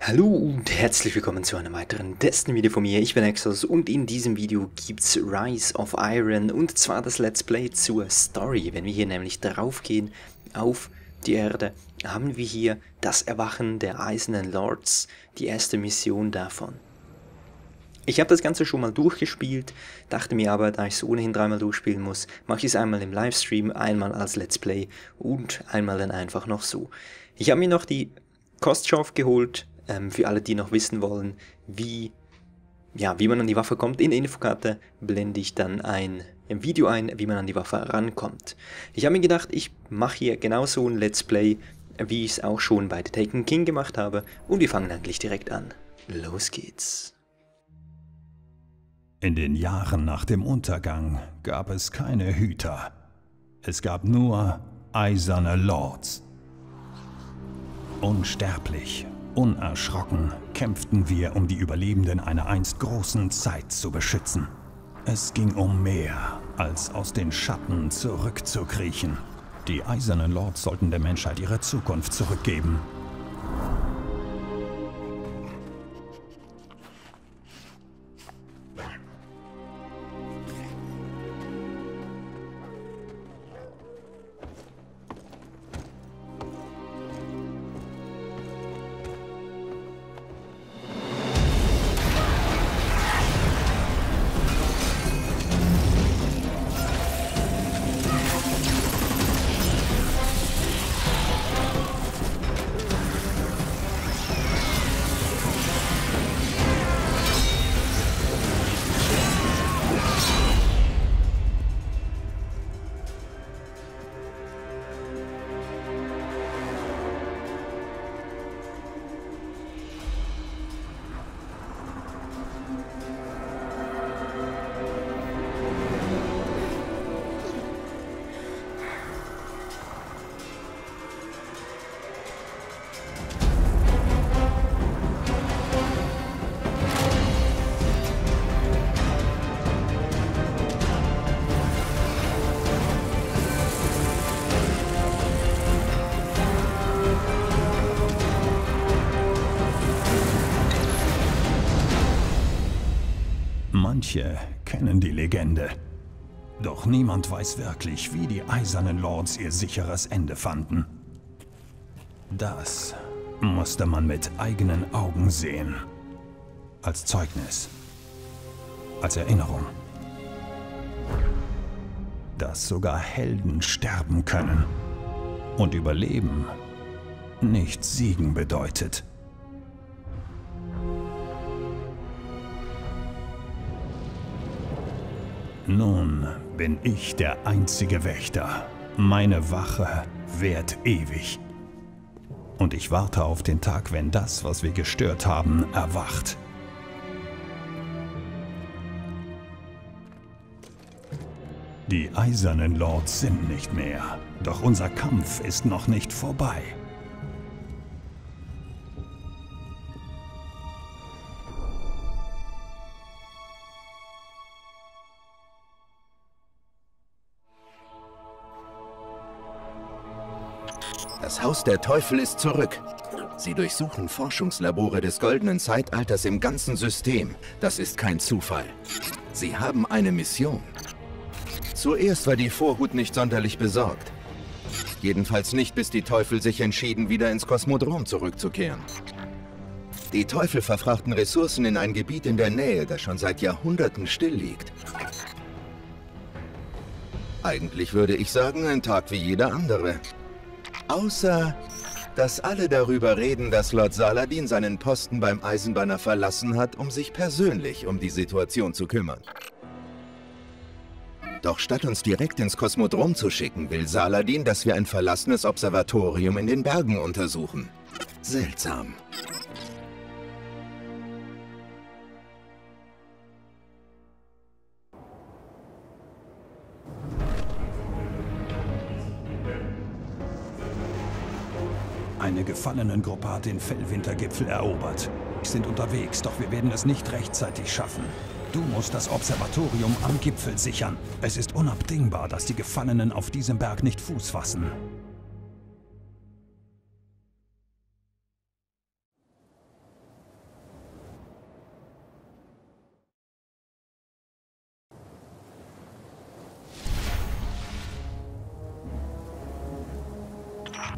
Hallo und herzlich willkommen zu einem weiteren Destiny-Video von mir. Ich bin Exos und in diesem Video gibt's Rise of Iron und zwar das Let's Play zur Story. Wenn wir hier nämlich draufgehen auf die Erde, haben wir hier das Erwachen der Eisernen Lords, die erste Mission davon. Ich habe das Ganze schon mal durchgespielt, dachte mir aber, da ich es ohnehin dreimal durchspielen muss, mache ich es einmal im Livestream, einmal als Let's Play und einmal dann einfach noch so. Ich habe mir noch die Kostschaf geholt. Für alle, die noch wissen wollen, wie man an die Waffe kommt, in der Infokarte blende ich dann ein Video ein, wie man an die Waffe rankommt. Ich habe mir gedacht, ich mache hier genauso ein Let's Play, wie ich es auch schon bei The Taken King gemacht habe, und wir fangen eigentlich direkt an. Los geht's. In den Jahren nach dem Untergang gab es keine Hüter. Es gab nur eiserne Lords. Unsterblich. Unerschrocken kämpften wir, um die Überlebenden einer einst großen Zeit zu beschützen. Es ging um mehr, als aus den Schatten zurückzukriechen. Die Eisernen Lords sollten der Menschheit ihre Zukunft zurückgeben. Manche kennen die Legende. Doch niemand weiß wirklich, wie die Eisernen Lords ihr sicheres Ende fanden. Das musste man mit eigenen Augen sehen. Als Zeugnis. Als Erinnerung. Dass sogar Helden sterben können. Und Überleben nicht siegen bedeutet. Nun bin ich der einzige Wächter. Meine Wache währt ewig. Und ich warte auf den Tag, wenn das, was wir gestört haben, erwacht. Die Eisernen Lords sind nicht mehr, doch unser Kampf ist noch nicht vorbei. Das Haus der Teufel ist zurück. Sie durchsuchen Forschungslabore des goldenen Zeitalters im ganzen System. Das ist kein Zufall. Sie haben eine Mission. Zuerst war die Vorhut nicht sonderlich besorgt. Jedenfalls nicht, bis die Teufel sich entschieden, wieder ins Kosmodrom zurückzukehren. Die Teufel verfrachten Ressourcen in ein Gebiet in der Nähe, das schon seit Jahrhunderten still liegt. Eigentlich würde ich sagen, ein Tag wie jeder andere. Außer, dass alle darüber reden, dass Lord Saladin seinen Posten beim Eisenbanner verlassen hat, um sich persönlich um die Situation zu kümmern. Doch statt uns direkt ins Kosmodrom zu schicken, will Saladin, dass wir ein verlassenes Observatorium in den Bergen untersuchen. Seltsam. Eine Gefallenengruppe hat den Fellwintergipfel erobert. Wir sind unterwegs, doch wir werden es nicht rechtzeitig schaffen. Du musst das Observatorium am Gipfel sichern. Es ist unabdingbar, dass die Gefallenen auf diesem Berg nicht Fuß fassen.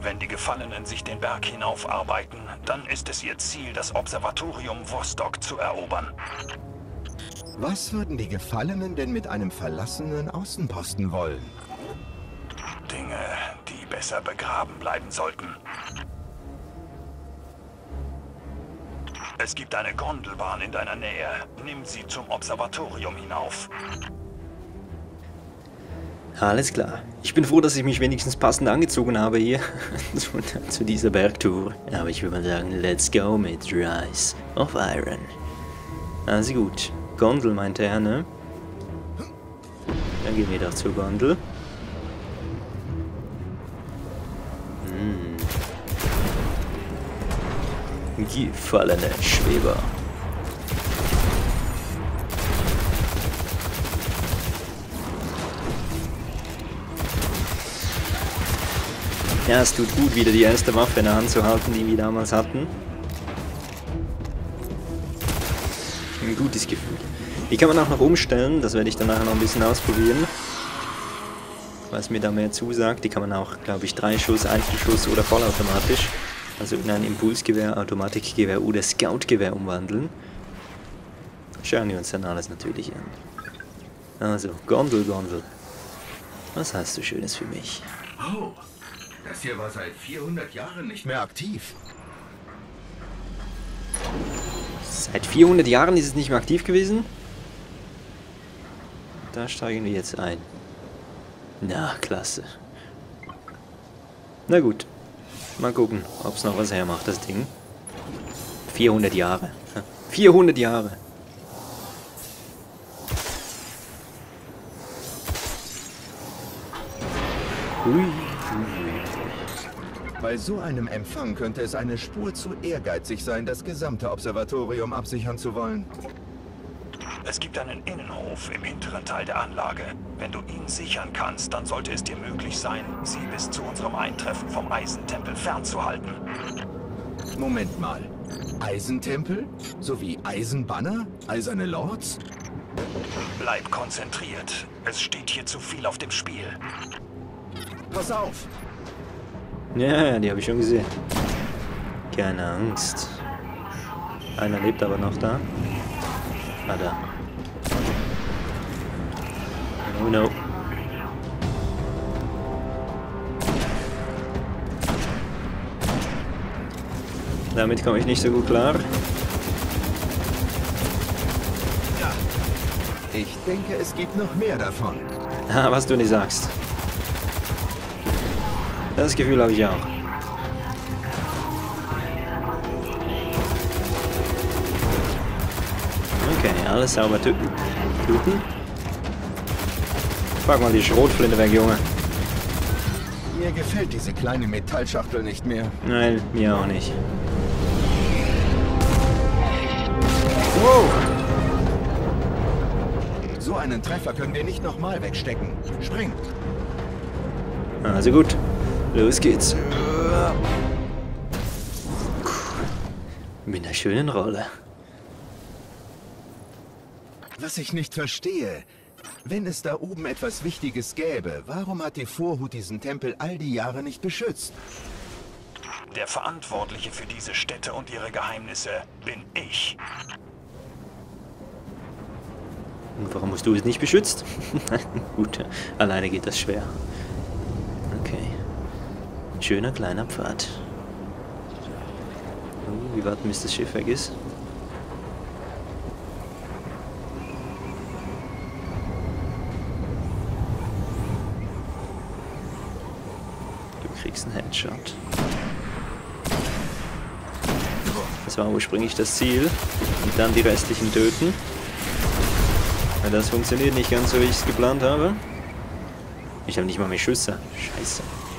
Wenn die Gefallenen sich den Berg hinaufarbeiten, dann ist es ihr Ziel, das Observatorium Vostok zu erobern. Was würden die Gefallenen denn mit einem verlassenen Außenposten wollen? Dinge, die besser begraben bleiben sollten. Es gibt eine Gondelbahn in deiner Nähe. Nimm sie zum Observatorium hinauf. Alles klar. Ich bin froh, dass ich mich wenigstens passend angezogen habe hier zu dieser Bergtour. Aber ich würde mal sagen, let's go mit Rise of Iron. Also gut. Gondel meinte er, ne? Dann gehen wir doch zur Gondel. Gefallene Schweber. Ja, es tut gut, wieder die erste Waffe in der Hand zu halten, die wir damals hatten. Ein gutes Gefühl. Die kann man auch noch umstellen, das werde ich dann nachher noch ein bisschen ausprobieren. Was mir da mehr zusagt, die kann man auch, glaube ich, 3 Schuss, Einzelschuss oder vollautomatisch, also in ein Impulsgewehr, Automatikgewehr oder Scoutgewehr umwandeln. Schauen wir uns dann alles natürlich an. Also, Gondel, Gondel. Was hast du Schönes für mich? Oh, das hier war seit 400 Jahren nicht mehr aktiv. Seit 400 Jahren ist es nicht mehr aktiv gewesen? Da steigen wir jetzt ein. Na, klasse. Na gut. Mal gucken, ob es noch was hermacht, das Ding. 400 Jahre. 400 Jahre. Hui. Bei so einem Empfang könnte es eine Spur zu ehrgeizig sein, das gesamte Observatorium absichern zu wollen. Es gibt einen Innenhof im hinteren Teil der Anlage. Wenn du ihn sichern kannst, dann sollte es dir möglich sein, sie bis zu unserem Eintreffen vom Eisentempel fernzuhalten. Moment mal. Eisentempel? Sowie Eisenbanner? Eiserne Lords? Bleib konzentriert. Es steht hier zu viel auf dem Spiel. Pass auf! Ja, die habe ich schon gesehen. Keine Angst. Einer lebt aber noch da. Ah, da. Oh no. Damit komme ich nicht so gut klar. Ja. Ich denke, es gibt noch mehr davon. Ah, was du nicht sagst. Das Gefühl habe ich auch. Okay, alles sauber töten. Pack mal die Schrotflinte weg, Junge. Mir gefällt diese kleine Metallschachtel nicht mehr. Nein, mir auch nicht. Wow! So einen Treffer können wir nicht nochmal wegstecken. Spring! Also gut, los geht's. Mit einer schönen Rolle. Was ich nicht verstehe, wenn es da oben etwas Wichtiges gäbe, warum hat die Vorhut diesen Tempel all die Jahre nicht beschützt? Der Verantwortliche für diese Städte und ihre Geheimnisse bin ich. Und warum hast du es nicht beschützt? Gut, alleine geht das schwer. Okay. Ein schöner kleiner Pfad. Wie warten, bis das Schiff weg ist? Du kriegst einen Headshot. Das war ursprünglich das Ziel. Und dann die restlichen töten. Ja, das funktioniert nicht ganz so, wie ich es geplant habe. Ich habe nicht mal mehr Schüsse. Scheiße.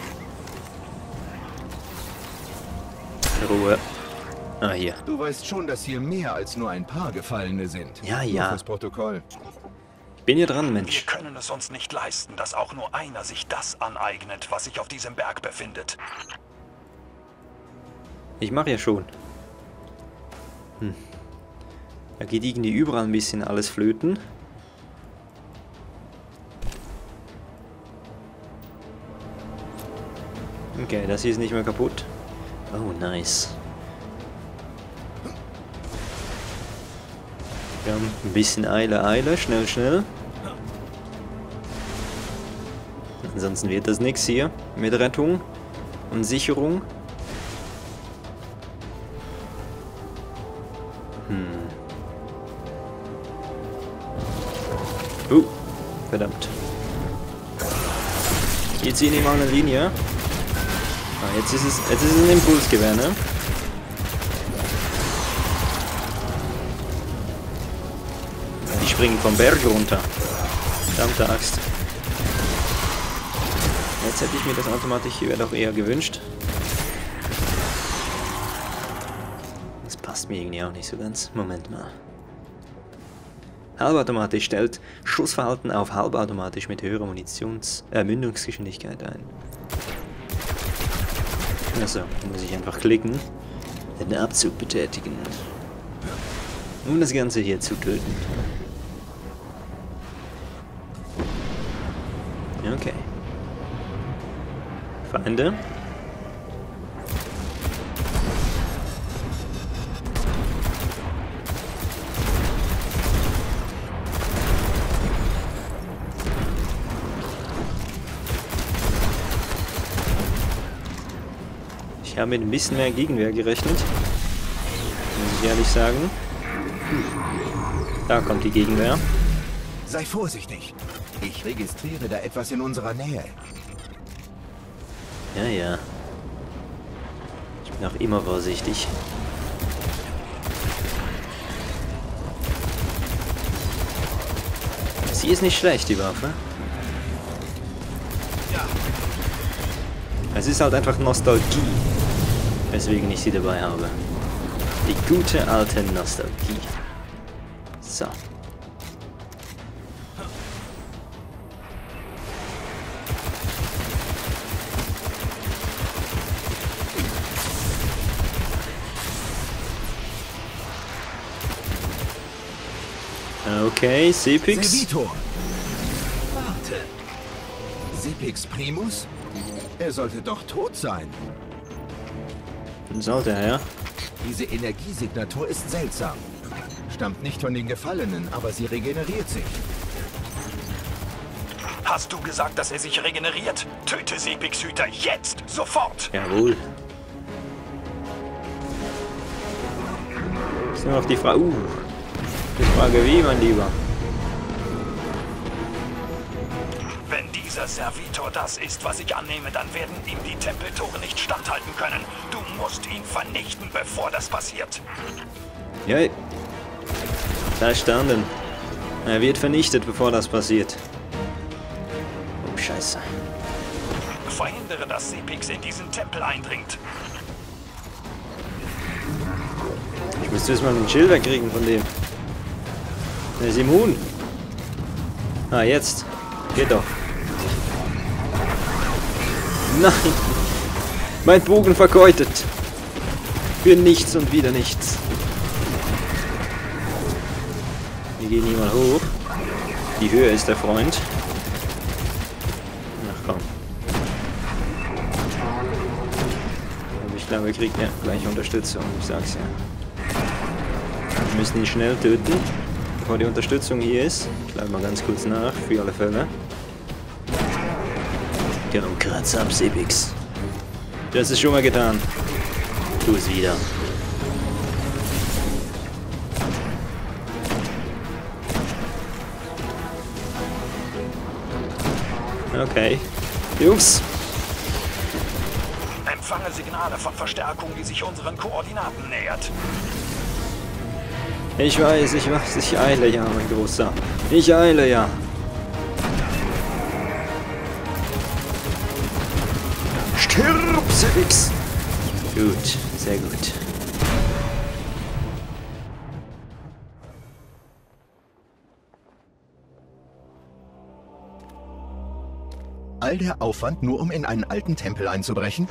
Ruhe. Ah, hier. Du weißt schon, dass hier mehr als nur ein paar Gefallene sind. Ja, Nur ja. fürs Protokoll. Bin hier dran, Wir Mensch. können es uns nicht leisten, dass auch nur einer sich das aneignet, was sich auf diesem Berg befindet. Ich mache ja schon. Da geht irgendwie überall ein bisschen alles flöten. Okay, das hier ist nicht mehr kaputt. Oh, nice. Wir haben ein bisschen Eile, schnell, schnell. Ansonsten wird das nichts hier mit Rettung und Sicherung. Verdammt. Wir ziehen ihm mal eine Linie. Ah, jetzt ist es ein Impulsgewehr, ne? Die springen vom Berg runter. Verdammte Axt. Jetzt hätte ich mir das Automatikgewehr doch eher gewünscht. Das passt mir irgendwie auch nicht so ganz. Moment mal. Halbautomatisch stellt Schussverhalten auf halbautomatisch mit höherer Mündungsgeschwindigkeit ein. Also, muss ich einfach klicken, den Abzug betätigen, um das Ganze hier zu töten. Okay. Feinde. Ich habe mit ein bisschen mehr Gegenwehr gerechnet, muss ich ehrlich sagen. Da kommt die Gegenwehr. Sei vorsichtig. Ich registriere da etwas in unserer Nähe. Ja, ja. Ich bin auch immer vorsichtig. Sie ist nicht schlecht, die Waffe. Es ist halt einfach Nostalgie, weswegen ich sie dabei habe. Die gute alte Nostalgie. So. Okay, Sepix. Servitor. Warte. Sepix Primus? Er sollte doch tot sein. Sollte er, ja? Diese Energiesignatur ist seltsam. Stammt nicht von den Gefallenen, aber sie regeneriert sich. Hast du gesagt, dass er sich regeneriert? Töte Sepix Hüter jetzt! Sofort! Jawohl. Ist nur noch die Frage. Die Frage wie, mein Lieber. Wenn dieser Servitor das ist, was ich annehme, dann werden ihm die Tempeltore nicht standhalten können. Du musst ihn vernichten, bevor das passiert. Ja. Verstanden. Er wird vernichtet, bevor das passiert. Oh, Scheiße. Verhindere, dass Sepix in diesen Tempel eindringt. Ich müsste jetzt mal ein Schild wegkriegen von dem. Er ist immun. Ah, jetzt. Geht doch. Nein. Mein Bogen vergeudet. Für nichts und wieder nichts. Wir gehen hier mal hoch. Die Höhe ist der Freund. Ach komm. Aber ich glaube, wir kriegen ja gleich Unterstützung. Ich sag's ja. Wir müssen ihn schnell töten, bevor die Unterstützung hier ist. Ich lade mal ganz kurz nach, für alle Fälle. Komm, kratz ab, Sepix. Du hast es schon mal getan. Tu es wieder. Okay. Jungs. Empfange Signale von Verstärkung, die sich unseren Koordinaten nähert. Ich weiß, ich eile ja, mein Großer. Ich eile ja. Stirb, Sepix! Gut, sehr gut. All der Aufwand nur, um in einen alten Tempel einzubrechen?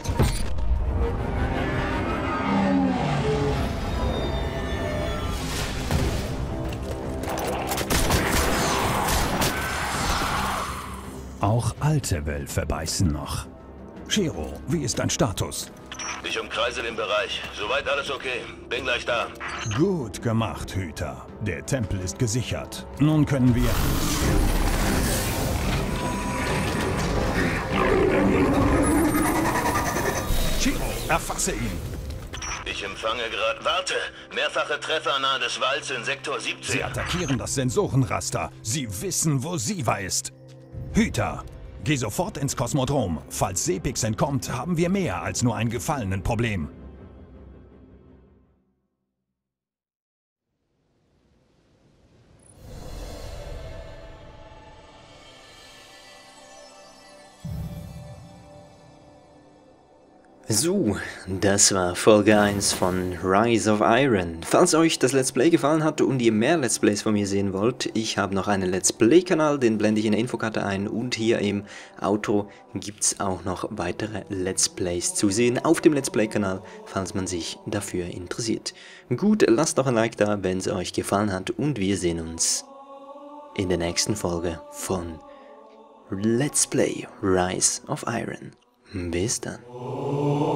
Auch alte Wölfe beißen noch. Shiro, wie ist dein Status? Ich umkreise den Bereich. Soweit alles okay. Bin gleich da. Gut gemacht, Hüter. Der Tempel ist gesichert. Nun können wir... Shiro, erfasse ihn. Ich empfange gerade... Warte! Mehrfache Treffer nahe des Walls in Sektor 17. Sie attackieren das Sensorenraster. Sie wissen, wo Siva ist. Hüter, geh sofort ins Kosmodrom. Falls Sepix entkommt, haben wir mehr als nur ein Gefallenenproblem. So, das war Folge 1 von Rise of Iron. Falls euch das Let's Play gefallen hat und ihr mehr Let's Plays von mir sehen wollt, ich habe noch einen Let's Play-Kanal, den blende ich in der Infokarte ein, und hier im Outro gibt es auch noch weitere Let's Plays zu sehen auf dem Let's Play-Kanal, falls man sich dafür interessiert. Gut, lasst doch ein Like da, wenn es euch gefallen hat, und wir sehen uns in der nächsten Folge von Let's Play Rise of Iron. Bis dann.